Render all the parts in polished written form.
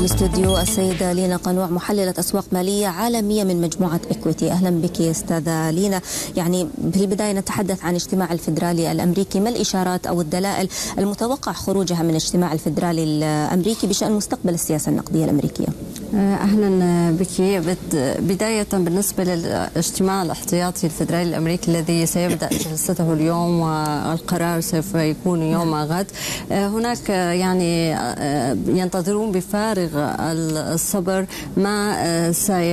بالاستوديو السيدة لينا قنوع، محللة أسواق مالية عالمية من مجموعة إكويتي. أهلا بك أستاذة لينا. يعني في البداية نتحدث عن اجتماع الفيدرالي الأمريكي، ما الإشارات أو الدلائل المتوقع خروجها من اجتماع الفيدرالي الأمريكي بشأن مستقبل السياسة النقدية الأمريكية؟ أهلا بك. بداية بالنسبة للاجتماع الاحتياطي الفيدرالي الأمريكي الذي سيبدأ جلسته اليوم والقرار سوف يكون يوم غد، هناك يعني ينتظرون بفارغ الصبر ما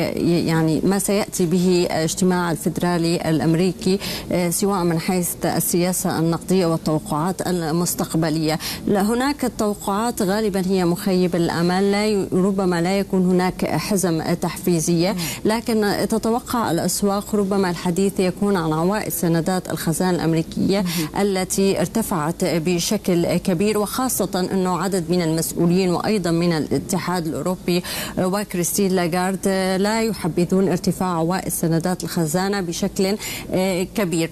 سيأتي به اجتماع الفيدرالي الأمريكي، سواء من حيث السياسة النقدية والتوقعات المستقبلية. هناك التوقعات غالبا هي مخيبة الآمال، ربما لا يكون هناك حزم تحفيزية، لكن تتوقع الأسواق ربما الحديث يكون عن عوائد سندات الخزانة الأمريكية التي ارتفعت بشكل كبير، وخاصة أنه عدد من المسؤولين وأيضا من الاتحاد الأوروبي وكريستين لاغارد لا يحبذون ارتفاع عوائد سندات الخزانة بشكل كبير.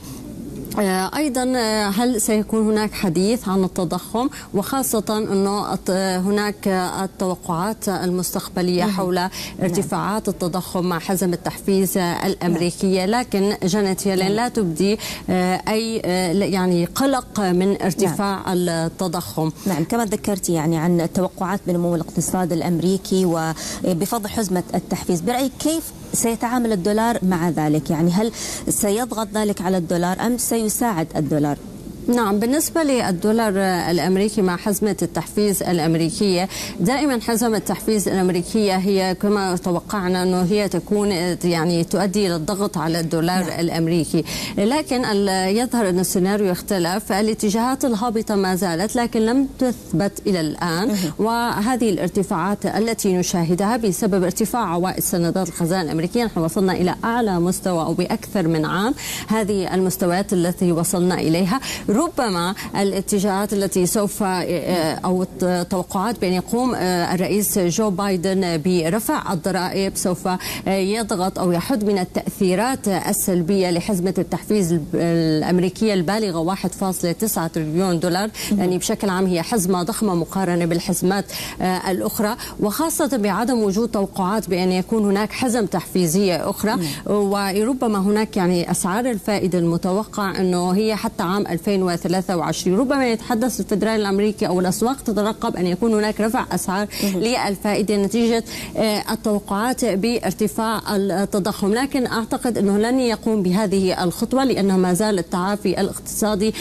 أيضا هل سيكون هناك حديث عن التضخم، وخاصة أنه هناك التوقعات المستقبلية حول ارتفاعات التضخم مع حزم التحفيز الأمريكية، لكن جانيت يلين لا تبدي أي يعني قلق من ارتفاع التضخم. نعم، كما ذكرتي يعني عن التوقعات بنمو الاقتصاد الأمريكي وبفضل حزمة التحفيز، برأيك كيف سيتعامل الدولار مع ذلك؟ يعني هل سيضغط ذلك على الدولار أم سيساعد الدولار؟ نعم، بالنسبة للدولار الأمريكي مع حزمة التحفيز الأمريكية، دائما حزمة التحفيز الأمريكية هي كما توقعنا أنه هي تكون يعني تؤدي إلى الضغط على الدولار الأمريكي، لكن يظهر أن السيناريو اختلف. الاتجاهات الهابطة ما زالت لكن لم تثبت إلى الآن، وهذه الارتفاعات التي نشاهدها بسبب ارتفاع عوائد سندات الخزانة الأمريكية، نحن وصلنا إلى أعلى مستوى أو بأكثر من عام هذه المستويات التي وصلنا إليها. ربما الاتجاهات التي سوف أو التوقعات بأن يقوم الرئيس جو بايدن برفع الضرائب سوف يضغط أو يحد من التأثيرات السلبية لحزمة التحفيز الأمريكية البالغة 1.9 تريليون دولار، يعني بشكل عام هي حزمة ضخمة مقارنة بالحزمات الأخرى، وخاصة بعدم وجود توقعات بأن يكون هناك حزم تحفيزية أخرى. وربما هناك يعني أسعار الفائدة المتوقع أنه هي حتى عام 2023 ربما يتحدث الفدرالي الأمريكي أو الأسواق تترقب أن يكون هناك رفع أسعار للفائدة نتيجة التوقعات بارتفاع التضخم، لكن أعتقد أنه لن يقوم بهذه الخطوة لأنه ما زال التعافي الاقتصادي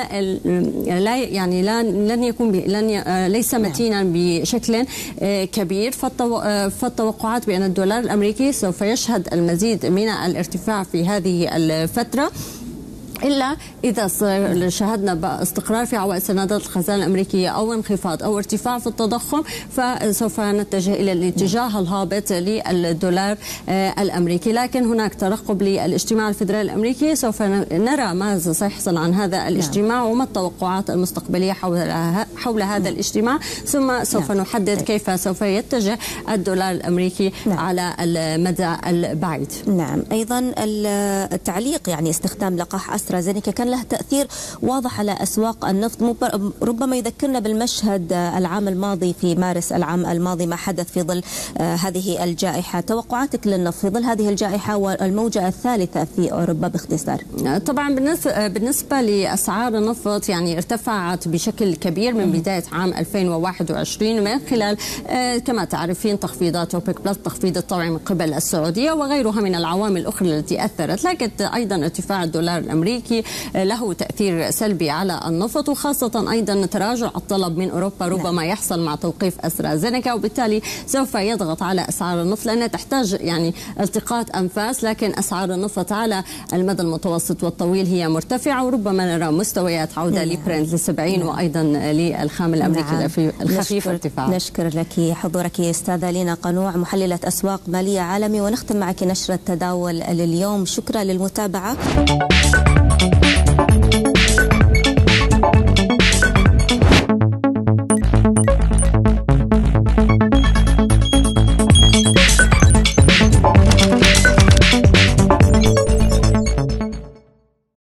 ليس متينا بشكل كبير. فالتوقعات بأن الدولار الأمريكي سوف يشهد المزيد من الارتفاع في هذه الفترة، إلا إذا شاهدنا استقرار في عوائد سندات الخزانة الأمريكية أو انخفاض أو ارتفاع في التضخم، فسوف نتجه إلى الاتجاه الهابط للدولار الأمريكي. لكن هناك ترقب للاجتماع الفيدرالي الأمريكي، سوف نرى ماذا سيحصل عن هذا الاجتماع وما التوقعات المستقبلية حول هذا الاجتماع، ثم سوف نحدد كيف سوف يتجه الدولار الأمريكي على المدى البعيد. نعم، أيضا التعليق يعني استخدام لقاح أسترازينيكا كان له تأثير واضح على أسواق النفط، ربما يذكرنا بالمشهد العام الماضي في مارس العام الماضي ما حدث في ظل هذه الجائحة. توقعاتك للنفط في ظل هذه الجائحة والموجة الثالثة في أوروبا باختصار؟ طبعا بالنسبة لأسعار النفط يعني ارتفعت بشكل كبير من بداية عام 2021 من خلال كما تعرفين تخفيضات أوبك بلس، تخفيض الطوعي من قبل السعودية وغيرها من العوامل الأخرى التي أثرت، لكن أيضا ارتفاع الدولار الأمريكي له تأثير سلبي على النفط، وخاصة أيضا تراجع الطلب من أوروبا ربما يحصل مع توقيف أسترازينيكا، وبالتالي سوف يضغط على أسعار النفط لأنها تحتاج يعني التقاط أنفاس، لكن أسعار النفط على المدى المتوسط والطويل هي مرتفعة، وربما نرى مستويات عودة لبرنت ل70 وأيضا للخام الأمريكي الخفيف ارتفاع. نشكر لك حضورك أستاذة لينا قنوع، محللة أسواق مالية عالمي، ونختم معك نشرة تداول لليوم. شكرا للمتابعة.